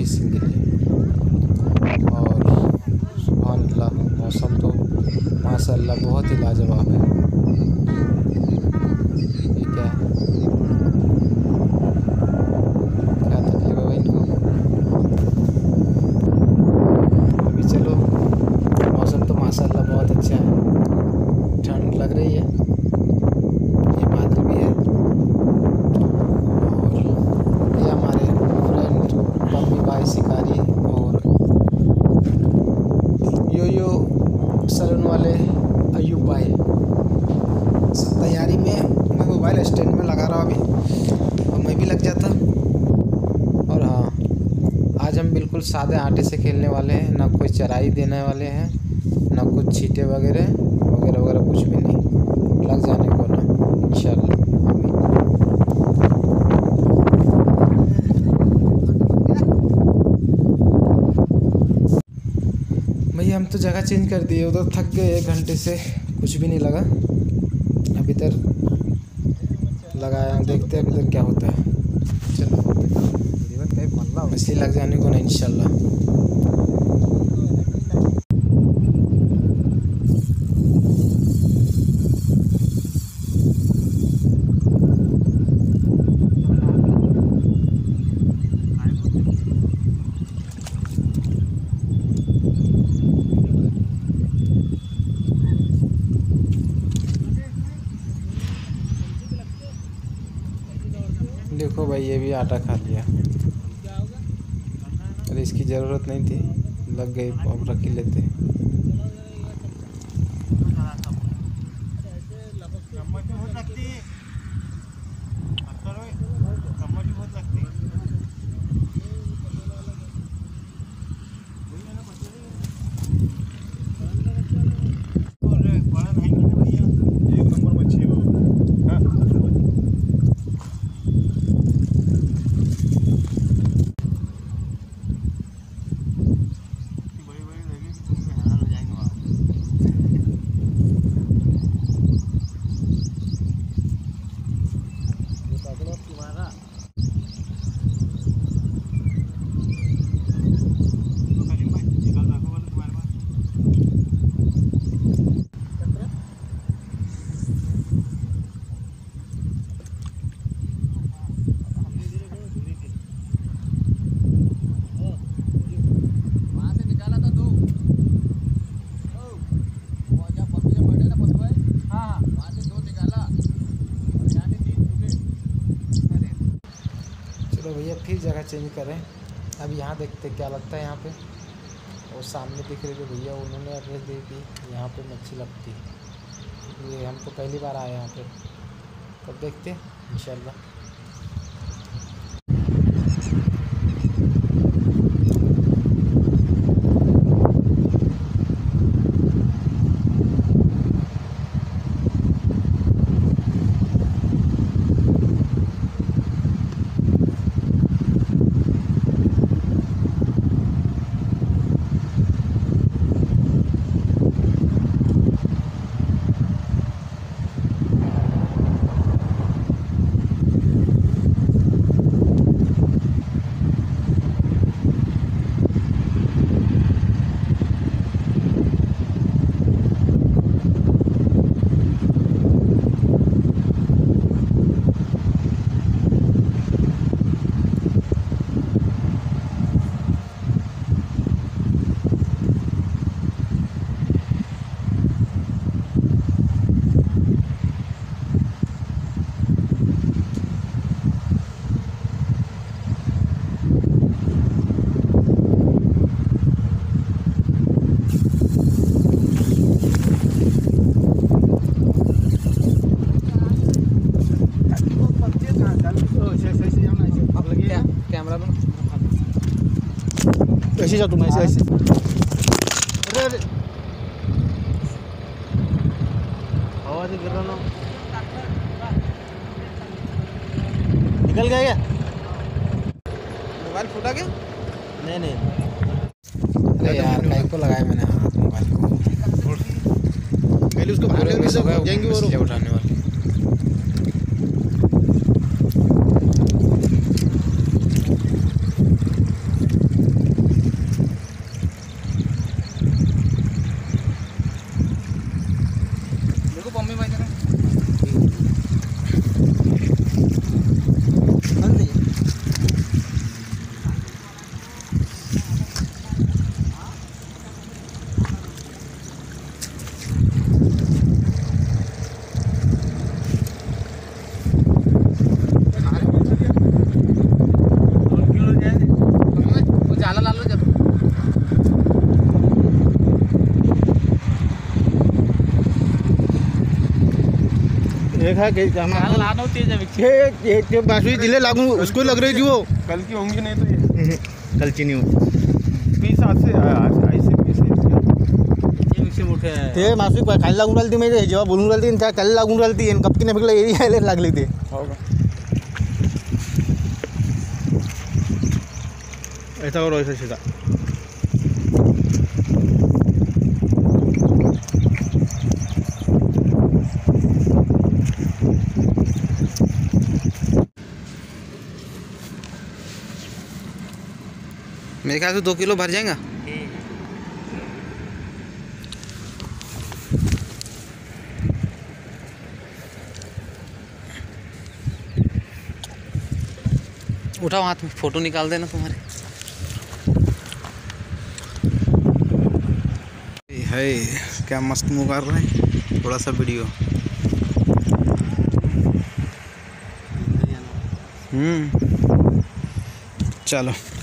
Fishing के लिए। और सुभान अल्लाह, मौसम तो माशाअल्लाह बहुत ही लाजवाब है। ये क्या है, क्या तकलीफ है भाई इनको। अभी चलो, मौसम तो माशाअल्लाह बहुत अच्छा है, ठंड लग रही है, ये बादल भी है। और ये हमारे फ्रेंड मम्मी भाई शिकारी और यो सलून वाले अयूब भाई सब तैयारी में। मैं मोबाइल स्टैंड में लगा रहा हूँ अभी, और मैं भी लग जाता। और हाँ, आज हम बिल्कुल सादे आटे से खेलने वाले हैं, ना कोई चराई देने वाले हैं, ना कुछ छींटे वगैरह वगैरह वगैरह, कुछ भी नहीं। लग जाने को ना इंशाल्लाह। भैया हम तो जगह चेंज कर दिए, उधर थक गए, 1 घंटे से कुछ भी नहीं लगा। अब इधर लगाया, देखते हैं अब इधर क्या होता है। चलो, मछली लग जाने को ना इंशाल्लाह। देखो भाई, ये भी आटा खा लिया। अरे इसकी ज़रूरत नहीं थी, लग गई, अब रख ही लेते। चलो भैया, फिर जगह चेंज करें। अब यहाँ देखते क्या लगता है यहाँ पे। और सामने दिख रहे जो भैया, उन्होंने एड्रेस दी थी, यहाँ पे मच्छी लगती है। ये हम तो पहली बार आए यहाँ पे, तब देखते हैं इंशाल्लाह। ऐसे जा तुम, ऐसे ऐसे। अरे अरे आवाज गिर रहा ना, निकल गया क्या? मोबाइल फूटा क्या? नहीं नहीं, अरे यार कहीं को लगाया मैंने हाथ मोबाइल को। पहले उसको बाहर लेने से जाएंगे और उठाने वाले। देखा कि लानो तेज है ये बांसुरी दिले लागू उसको लग रही थी वो। कल की होंगी नहीं तो ये कल चीनी होती पीस हाथ से ऐसे पीस ये मिक्सी मोठे आहे ते मासुरी खायला लागून राहिली ती माहिती जेव्हा बोलून राहिली त्या खायला लागून राहिली आणि कपकीने फेकला एरिया लागली ते. हो का ऐसा करो ऐसा सीधा. मेरे ख्याल से 2 किलो भर जाएगा. उठाओ हाथ में फोटो निकाल देना तुम्हारे. है क्या मस्त मुँह कर रहे हैं. थोड़ा सा वीडियो. चलो.